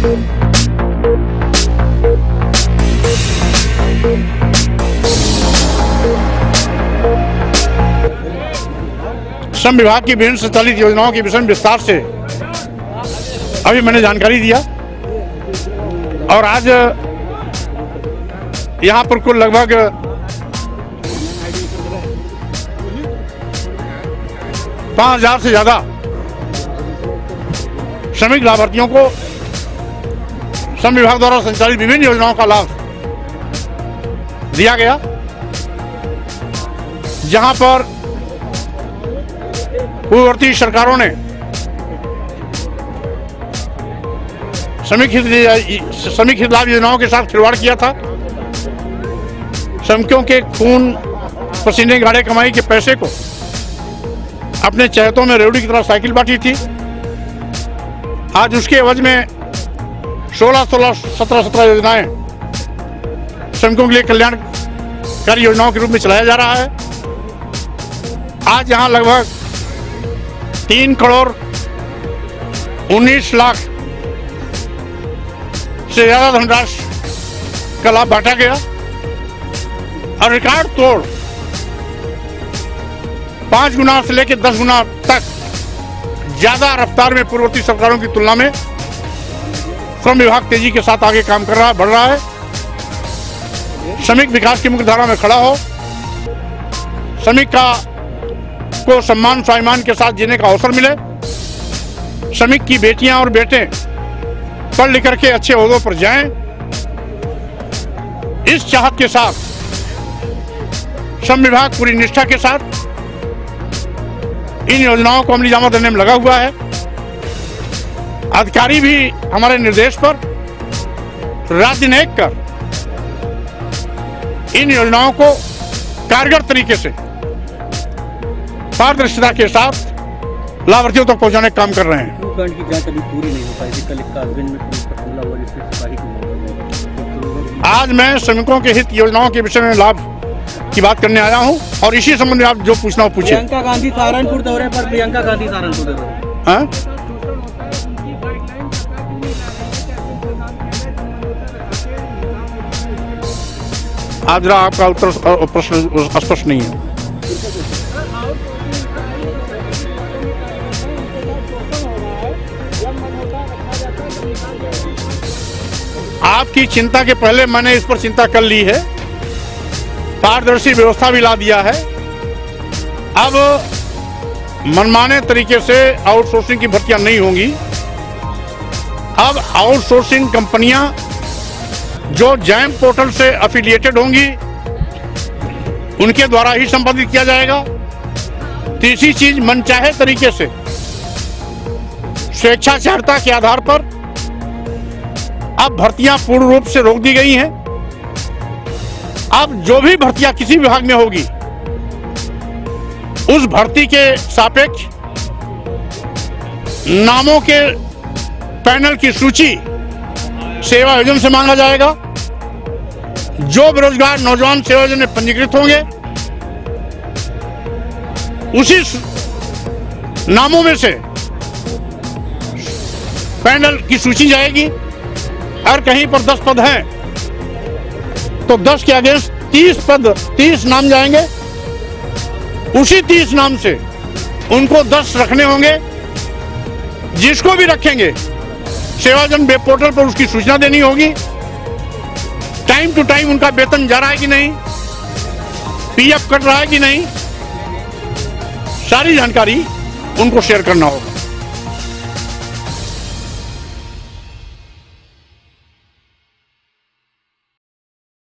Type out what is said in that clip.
श्रम विभाग की विभिन्न संचालित योजनाओं के विषय में विस्तार से अभी मैंने जानकारी दिया और आज यहाँ पर कुल लगभग 5,000 से ज्यादा श्रमिक लाभार्थियों को श्रम विभाग द्वारा संचालित विभिन्न योजनाओं का लाभ दिया गया, जहां पर पूर्ववर्ती सरकारों ने श्रमिक हित लाभ योजनाओं के साथ खिलवाड़ किया था। श्रमिकों के खून पसीने गाड़े कमाई के पैसे को अपने चहेतों में रेवड़ी की तरह साइकिल बांटी थी। आज उसके एवज में 16, 17 योजनाएं श्रमिकों के लिए कल्याणकारी योजनाओं के रूप में चलाया जा रहा है। आज यहाँ लगभग 3,19,00,000 से ज्यादा धनराशि का लाभ बांटा गया और रिकॉर्ड तोड़ 5 गुना से लेकर 10 गुना तक ज्यादा रफ्तार में पूर्ववर्ती सरकारों की तुलना में श्रम विभाग तेजी के साथ आगे काम कर रहा है, बढ़ रहा है। श्रमिक विकास की मुख्य धारा में खड़ा हो, श्रमिक को सम्मान स्वाभिमान के साथ जीने का अवसर मिले, श्रमिक की बेटियां और बेटे पढ़ लिख करके अच्छे ओहदों पर जाएं, इस चाहत के साथ श्रम विभाग पूरी निष्ठा के साथ इन योजनाओं को अमली जामा देने में लगा हुआ है। अधिकारी भी हमारे निर्देश पर रात दिन एक कर इन योजनाओं को कारगर तरीके से पारदर्शिता के साथ लाभार्थियों तक पहुंचाने का काम कर रहे हैं। की जांच अभी पूरी नहीं हो पाई थी, कल आज मैं श्रमिकों के हित योजनाओं के विषय में लाभ की बात करने आया हूं और इसी संबंध में आप जो पूछना हो पूछिए। प्रियंका गांधी सहारनपुर दौरे पर प्रियंका गांधी सहारनपुर दौरे आप जरा आपका उत्तर प्रश्न स्पष्ट नहीं है। आपकी चिंता के पहले मैंने इस पर चिंता कर ली है, पारदर्शी व्यवस्था भी ला दिया है। अब मनमाने तरीके से आउटसोर्सिंग की भर्तियां नहीं होंगी। अब आउटसोर्सिंग कंपनियां जो जैम पोर्टल से एफिलिएटेड होंगी उनके द्वारा ही संपादित किया जाएगा। तीसरी चीज, मनचाहे तरीके से स्वेच्छाचारिता के आधार पर अब भर्तियां पूर्ण रूप से रोक दी गई हैं। अब जो भी भर्तियां किसी विभाग में होगी उस भर्ती के सापेक्ष नामों के पैनल की सूची सेवा योजना से मांगा जाएगा। जो बेरोजगार नौजवान सेवा योजना में पंजीकृत होंगे उसी नामों में से पैनल की सूची जाएगी। और कहीं पर 10 पद हैं तो 10 के अगेंस्ट 30 नाम जाएंगे। उसी 30 नाम से उनको 10 रखने होंगे। जिसको भी रखेंगे सेवाजन वेब पोर्टल पर उसकी सूचना देनी होगी। टाइम टू टाइम उनका वेतन जा रहा है कि नहीं, पीएफ कट रहा है कि नहीं, सारी जानकारी उनको शेयर करना होगा।